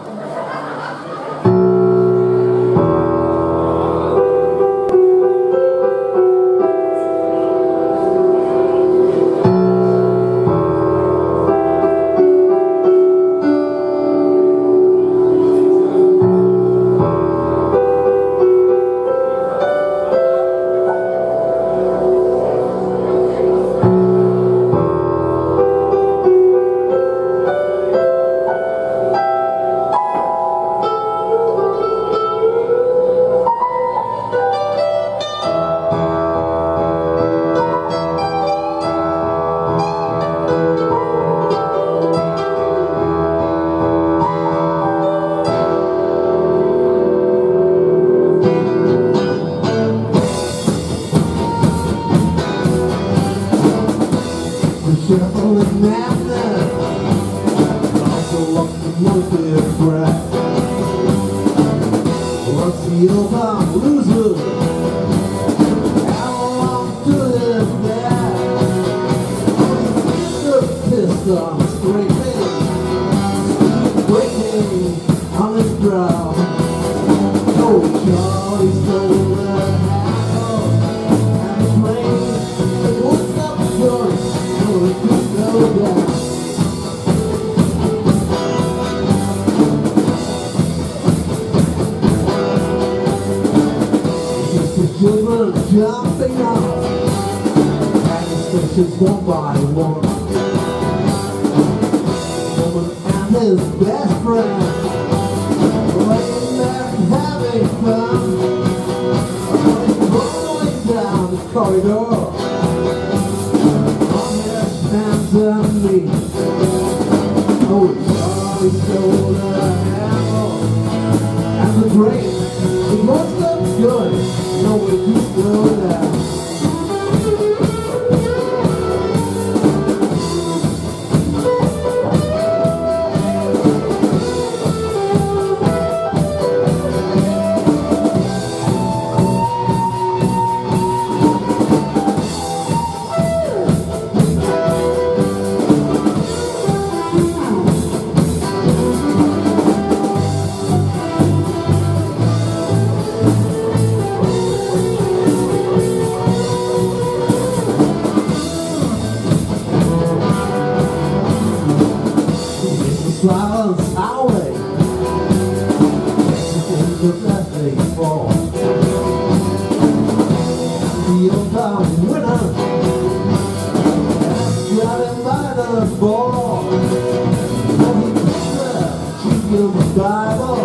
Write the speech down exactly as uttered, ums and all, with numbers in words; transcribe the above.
Shuffling madness, also lost the motive breath. What's the old loser? How long to live there? The pissed on straight face, waiting on his brow. Oh, Charlie stole the apple and his brain. It won't stop the story. Children jumping up, and the stations one by one. Woman and his best friend, laying there having fun, rolling down the corridor. Hands and knees. Oh, Charlie stole the apple and the grape. It must look good. No way to slow down. Silence highway, in the best they fall. The old town winner, driving by the ball. And he picks her, she gives a dive.